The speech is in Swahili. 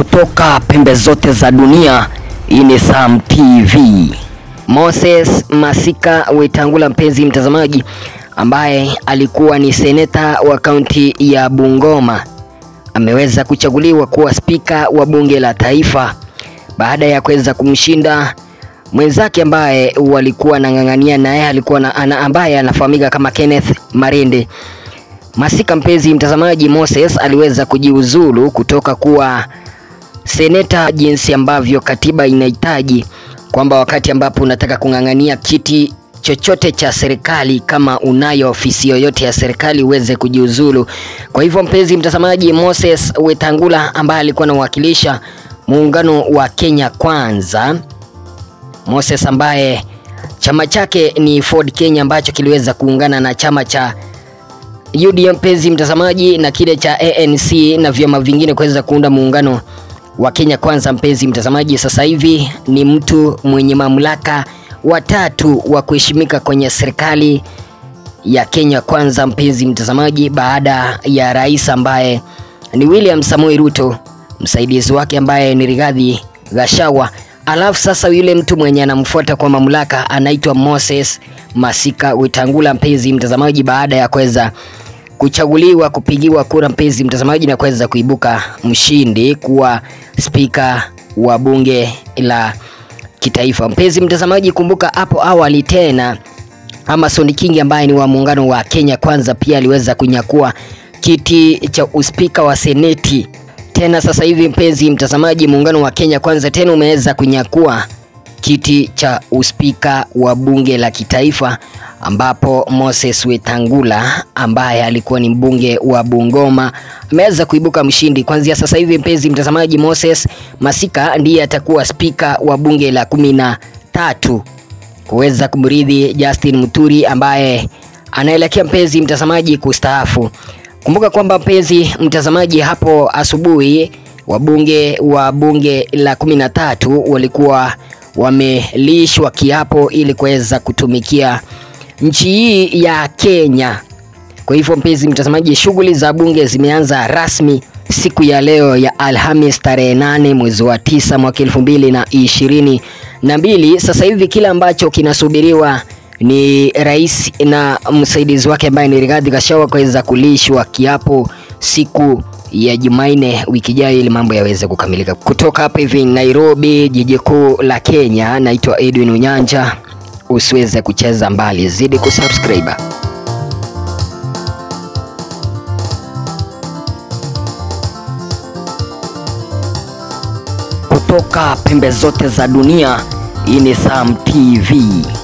Kutoka pembe zote za dunia, hii ni Sam TV. Moses Masika Wetangula, mpenzi mtazamaji, ambaye alikuwa ni seneta wa kaunti ya Bungoma, ameweza kuchaguliwa kuwa spika wa bunge la taifa baada ya kuweza kumshinda mwenzake ambaye walikuwa nang'ang'ania naye, alikuwa ambaye anafahamika kama Kenneth Marende. Masika, mpenzi mtazamaji, Moses aliweza kujiuzulu kutoka kuwa seneta jinsi ambavyo katiba inahitaji, kwamba wakati ambapo unataka kung'ang'ania kiti chochote cha serikali, kama unayo ofisi yoyote ya serikali, uweze kujiuzulu. Kwa hivyo, mpenzi mtazamaji, Moses Wetangula ambaye alikuwa anawakilisha muungano wa Kenya Kwanza, Moses ambaye chama chake ni Ford Kenya ambacho kiliweza kuungana na chama cha UDM, mpenzi mtazamaji, na kile cha ANC na vyama vingine kuweza kuunda muungano wa Kenya Kwanza. Mpenzi mtazamaji, sasa hivi ni mtu mwenye mamlaka watatu wa kuheshimika kwenye serikali ya Kenya Kwanza, mpenzi mtazamaji, baada ya rais ambaye ni William Samoei Ruto, msaidizi wake ambaye ni Rigathi Gachagua, alafu sasa yule mtu mwenye anamfuata kwa mamlaka anaitwa Moses Masika Wetangula, mpenzi mtazamaji, baada ya kuweza kuchaguliwa, kupigiwa kura, mpenzi mtazamaji, na kuweza kuibuka mshindi kuwa spika wa bunge la kitaifa. Mpenzi mtazamaji, kumbuka hapo awali tena Amason Kingi ambaye ni wa muungano wa Kenya Kwanza pia aliweza kunyakua kiti cha uspika wa seneti. Tena sasa hivi, mpenzi mtazamaji, muungano wa Kenya Kwanza tena umeweza kunyakua kiti cha uspika wa bunge la kitaifa, ambapo Moses Wetangula ambaye alikuwa ni mbunge wa Bungoma ameweza kuibuka mshindi. Kuanzia sasa hivi, mpenzi mtazamaji, Moses Masika ndiye atakuwa spika wa bunge la 13 kuweza kumrithi Justin Muturi ambaye anaelekea, mpenzi mtazamaji, kustaafu. Kumbuka kwamba, mpenzi mtazamaji, hapo asubuhi wabunge wa bunge la 13 walikuwa wamelishwa kiapo ili kuweza kutumikia nchi hii ya Kenya. Kwa hivyo, mpenzi mtazamaji, shughuli za bunge zimeanza rasmi siku ya leo ya Alhamis tarehe 8 mwezi wa 9 mwaka 2022. Sasa hivi kila ambacho kinasubiriwa ni rais na msaidizi wake ambaye ni Rigathi Gachagua kuweza kulishwa kiapo siku ya Jumanne wiki ijayo ili mambo yaweze kukamilika. Kutoka hapa hivi Nairobi, jiji kuu la Kenya, naitwa Edwin Unyanja. Usiweze kucheza mbali, zidi kusubscribe. Kutoka pembe zote za dunia, hii ni Sam TV.